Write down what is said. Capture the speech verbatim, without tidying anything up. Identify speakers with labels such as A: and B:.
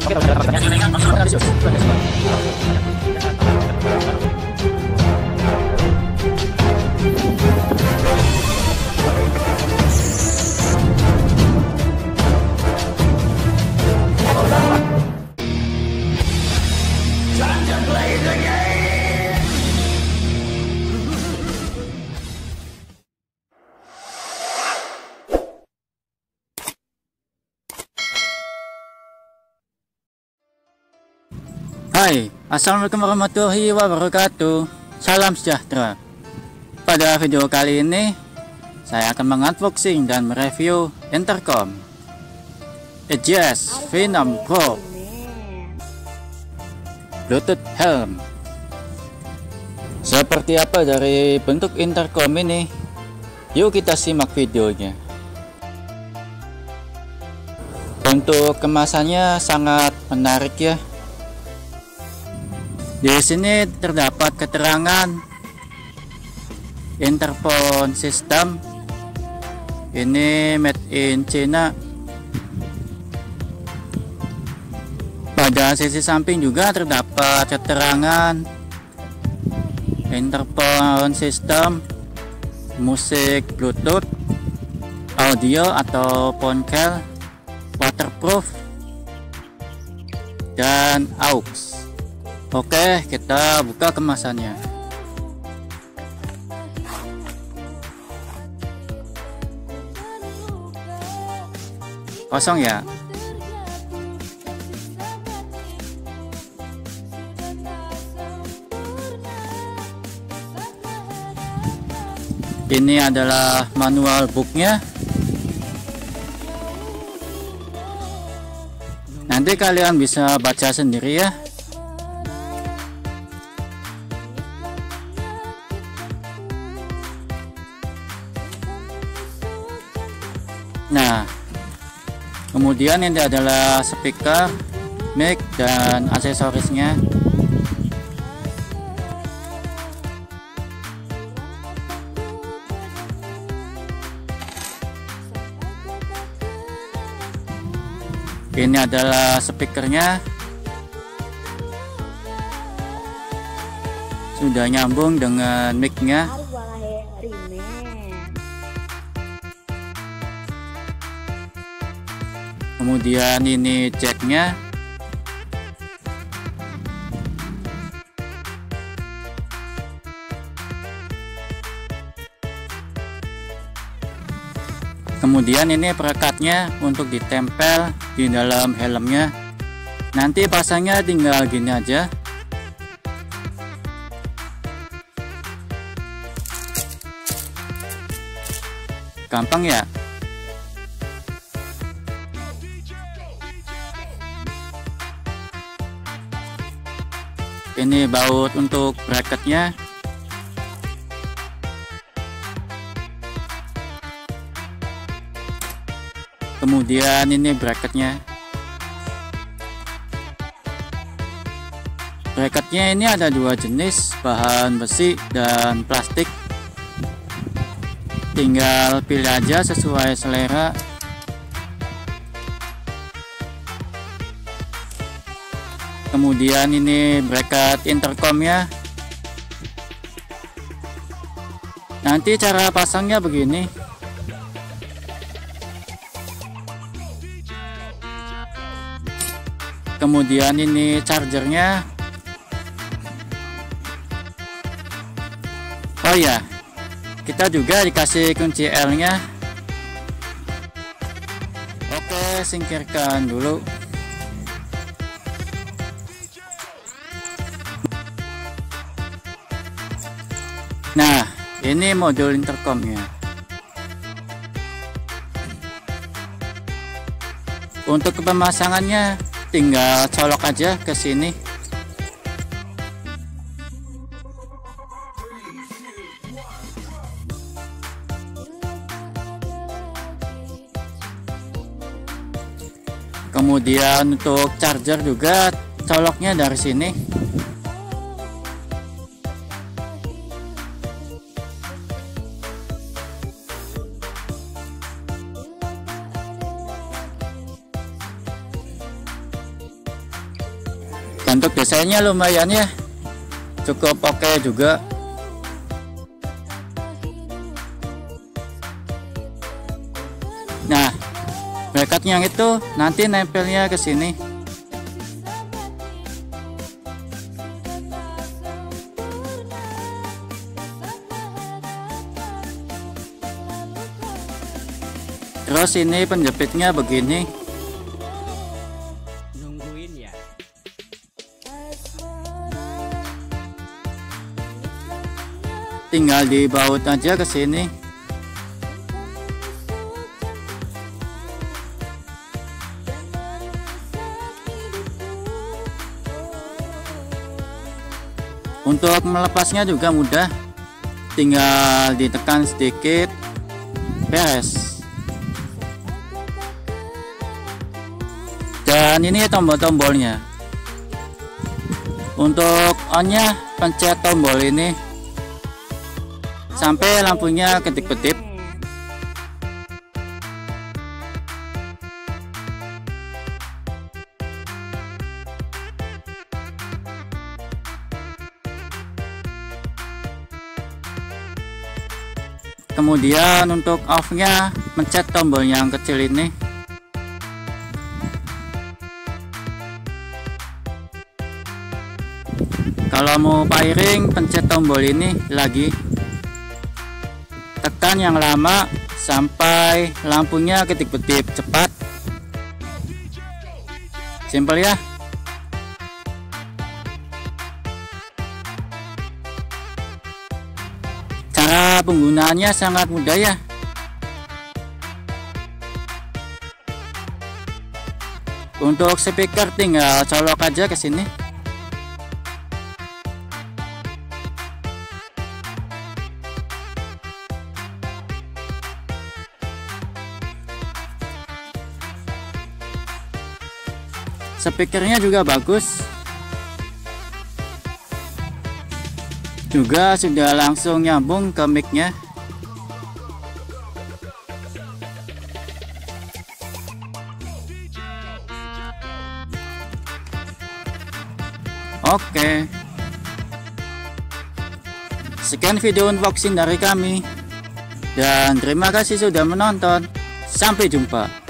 A: Hai, assalamualaikum warahmatullahi wabarakatuh. Salam sejahtera. Pada video kali ini saya akan mengunboxing dan mereview intercom Aegis Venom Pro Bluetooth Helm. Seperti apa dari bentuk intercom ini? Yuk kita simak videonya. Untuk kemasannya sangat menarik ya. Di sini terdapat keterangan interphone system ini made in China. Pada sisi samping juga terdapat keterangan interphone system musik Bluetooth, audio atau ponkel, waterproof, dan aux. Oke, kita buka kemasannya. Kosong ya. Ini adalah manual booknya. Nanti kalian bisa baca sendiri ya. Nah, kemudian ini adalah speaker, mic, dan aksesorisnya. Ini adalah speakernya, sudah nyambung dengan mic-nya. Kemudian ini jacknya, kemudian ini perekatnya untuk ditempel di dalam helmnya. Nanti pasangnya tinggal gini aja. Gampang ya. Ini baut untuk bracketnya. Kemudian ini bracketnya. Bracketnya ini ada dua jenis, bahan besi dan plastik. Tinggal pilih aja sesuai selera. Kemudian ini bracket intercomnya. Nanti cara pasangnya begini. Kemudian ini chargernya. Oh ya, kita juga dikasih kunci L-nya. Oke, singkirkan dulu. Nah, ini modul intercomnya. Untuk pemasangannya tinggal colok aja ke sini. Kemudian untuk charger juga coloknya dari sini. Untuk desainnya lumayan ya, cukup oke juga. Nah, bracket yang itu nanti nempelnya ke sini. Terus ini penjepitnya begini.
B: Nungguin ya.
A: Tinggal dibaut aja ke sini. Untuk melepasnya juga mudah, tinggal ditekan sedikit, beres. Dan ini tombol-tombolnya. Untuk on-nya pencet tombol ini sampai lampunya kedip-kedip. Kemudian untuk off-nya pencet tombol yang kecil ini. Kalau mau firing, pencet tombol ini lagi. Tekan yang lama sampai lampunya kedip-kedip cepat. Simpel ya. Cara penggunaannya sangat mudah ya. Untuk speaker tinggal colok aja ke sini. Speakernya juga bagus, juga sudah langsung nyambung ke mic-nya. Oke, sekian video unboxing dari kami, dan terima kasih sudah menonton. Sampai jumpa.